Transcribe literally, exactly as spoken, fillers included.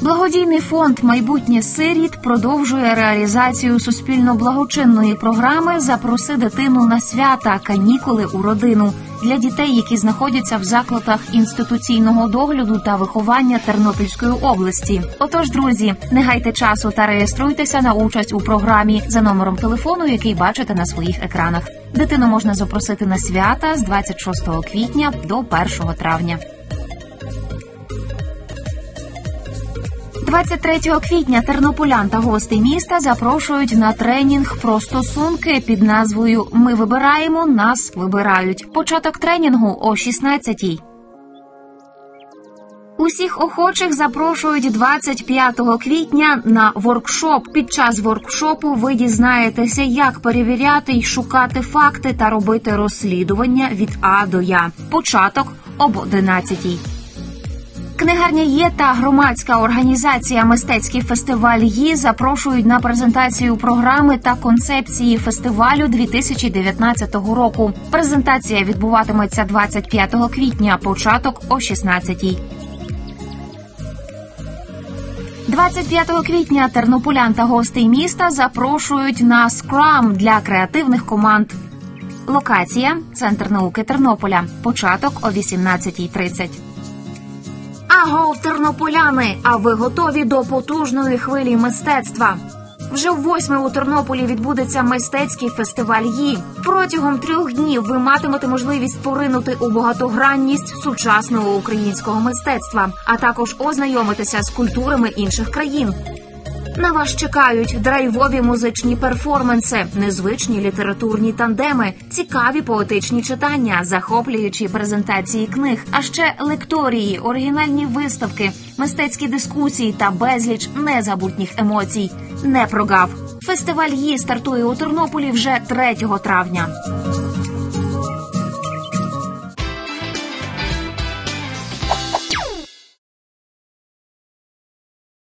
Благодійний фонд «Майбутнє сиріт» продовжує реалізацію суспільно-благочинної програми «Запроси дитину на свята. Канікули у родину» для дітей, які знаходяться в закладах інституційного догляду та виховання Тернопільської області. Отож, друзі, не гайте часу та реєструйтеся на участь у програмі за номером телефону, який бачите на своїх екранах. Дитину можна запросити на свята з двадцять шостого квітня до першого травня. двадцять третього квітня тернополян та гостей міста запрошують на тренінг про стосунки під назвою «Ми вибираємо, нас вибирають». Початок тренінгу о шістнадцятій. Усіх охочих запрошують двадцять п'ятого квітня на воркшоп. Під час воркшопу ви дізнаєтеся, як перевіряти й шукати факти та робити розслідування від А до Я. Початок об одинадцятій. Книгарня «Є» та громадська організація «Мистецький фестиваль ї» запрошують на презентацію програми та концепції фестивалю дві тисячі дев'ятнадцятого року. Презентація відбуватиметься двадцять п'ятого квітня, початок о шістнадцятій. двадцять п'ятого квітня тернополян та гостей міста запрошують на скрам для креативних команд. Локація – Центр науки Тернополя. Початок о вісімнадцятій тридцять. Агов, тернополяни! А ви готові до потужної хвилі мистецтва? Вже восьме у Тернополі відбудеться мистецький фестиваль ї. Протягом трьох днів ви матимете можливість поринути у багатогранність сучасного українського мистецтва, а також ознайомитися з культурами інших країн. На вас чекають драйвові музичні перформанси, незвичні літературні тандеми, цікаві поетичні читання, захоплюючі презентації книг, а ще лекторії, оригінальні виставки, мистецькі дискусії та безліч незабутніх емоцій. Не прогав! Фестиваль ї стартує у Тернополі вже третього травня.